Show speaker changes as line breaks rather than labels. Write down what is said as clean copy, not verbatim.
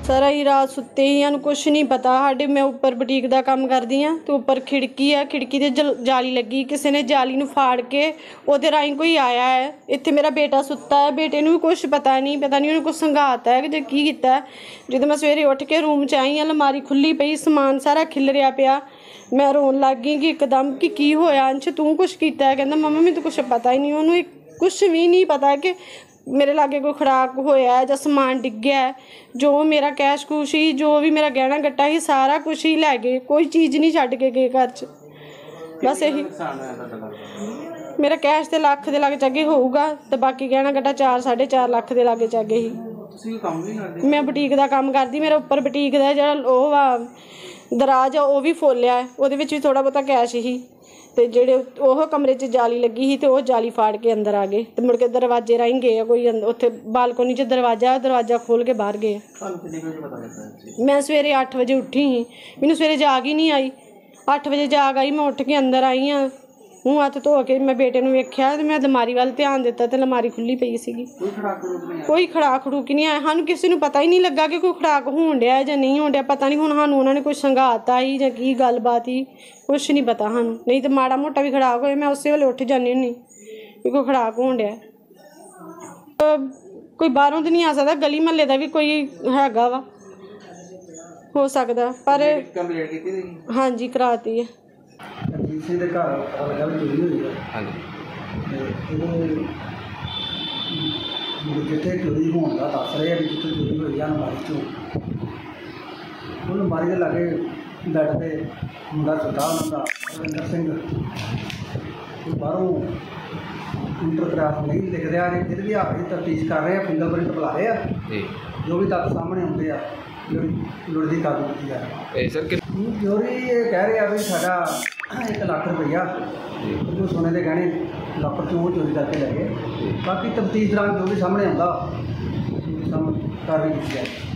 Sir अं रात सुते ही सानूं कुछ नहीं पता। साडे मैं उपर बुटीक का काम करदी हाँ तो उपर खिड़की है, खिड़की ते जाली लगी, किसी ने जाली नूं फाड़ के उहदे राहीं कोई आया है। इत्थे मेरा बेटा सुता है, बेटे नूं भी कुछ पता नहीं उन्हें कुछ संघाता है कि की कीता है। जदों मैं सवेरे उठ के रूम च आई, अलमारी खुली पई, समान सारा खिलरिया पिया। मैं रोन लग गई कि एकदम कि की होया अंश, तू कुछ कीता है? कहंदा मम्मा मैनूं कुछ पता ही नहीं, उन्होंने कुछ भी नहीं पता कि मेरे लागे कोई खड़ाक होया है जां समान डिग्गिया है। जो मेरा कैश कुछ ही, जो भी मेरा गहना गट्टा ही, सारा कुछ ही लै गए, कोई चीज़ नहीं छड्ड के गए घर च। बस यही मेरा कैश तो लख के लागे चागे होऊगा तो बाकी गहना गट्टा 4-4.5 लाख के लागे चागे ही। मैं बुटीक का काम करती, मेरा उपर बुटीक का जो दराज है वह भी फोलिया है, वो भी थोड़ा बहुता कैश ही। तो जेडे ओह कमरे च जाली लगी ही तो वह जाली फाड़ के अंदर आ गए। तो मुड़ के दरवाजे राही गए, कोई उत्थे बालकोनी च दरवाजा खोल के बाहर गए। मैं सवेरे 8 बजे उठी ही, मैनूं सवेरे जाग ही नहीं आई। 8 बजे जाग आई, मैं उठ के अंदर आई हाँ, मूँह हत्थ धो के मैं बेटे नूं वेख्या तो मैं अलमारी वाल ध्यान दिता तो अलमारी खुली पई सीगी। कोई खड़ाक खड़ूक नहीं आया, सानूं किसी नूं पता ही नहीं लगा कि कोई खड़ाक होण डिया है जां नहीं होण डिया। पता नहीं हुण सानूं उन्होंने कुछ संघाता ही जां की गलबात ही, कुछ नहीं पता सानूं। नहीं तो माड़ा मोटा भी खड़ाक होए मैं उस वेले उठ जानी हुन्नी कि कोई खड़ाक होण डिया। कोई बाहरों तो नहीं आ सकदा, गली महल्ले का भी कोई हैगा वा, हो सकदा। पर हाँ जी कराती है।
ਕਿਸੇ ਦੇ ਘਰ ਪਤਾ ਲੱਗਾ ਵੀ ਚੋਰੀ ਹੋਈ ਹੈ। ਹਾਂਜੀ ਜਿੱਥੇ ਚੋਰੀ ਹੋਣ ਦਾ ਦੱਸ ਰਹੇ ਆ ਵੀ ਜਿੱਥੇ ਚੋਰੀ ਹੋਈ ਆ ਅਲਮਾਰੀ 'ਚੋਂ, ਉਹ ਅਲਮਾਰੀ ਦੇ ਲਾਗੇ ਬੈੱਡ 'ਤੇ ਮੁੰਡਾ ਸੁੱਤਾ ਉਹਨਾਂ ਦਾ ਰਵਿੰਦਰ ਸਿੰਘ। ਉਹ ਬਾਹਰੋਂ ਇੰਟਰਗ੍ਰਾਫ ਨਹੀਂ ਲਿਖ ਰਿਹਾ ਜੀ, ਫਿਰ ਵੀ ਆਪਣੀ ਤਫਤੀਸ਼ ਕਰ ਰਹੇ ਆ, ਫਿੰਗਰਪ੍ਰਿੰਟ ਬੁਲਾ ਰਹੇ ਆ ਜੀ। ਜੋ ਵੀ ਤੱਥ ਸਾਹਮਣੇ ਆਉਂਦੇ ਆ ਲੁੜਦੀ ਕਾਬੂ ਕੀਤੀ ਜਾ ਰਹੀ ਹੈ। ਸਰ ਚੋਰੀ ਇਹ ਕਹਿ ਰਹੇ ਆ ਵੀ ਸਾਡਾ 1 ਲੱਖ ਰੁਪਈਆ ਜੋ ਸੋਨੇ ਦੇ ਗਹਿਣੇ ਲੱਖ ਚੋਂ ਉਹ ਚੋਰੀ ਕਰਕੇ ਲੈ ਗਏ। ਬਾਕੀ ਤਫਤੀਸ਼ ਦੌਰਾਨ ਜੋ ਵੀ ਸਾਹਮਣੇ ਆਉਂਦਾ ਸਾਹਮਣੇ ਕਾਰਵਾਈ ਕੀਤੀ ਜਾਏ।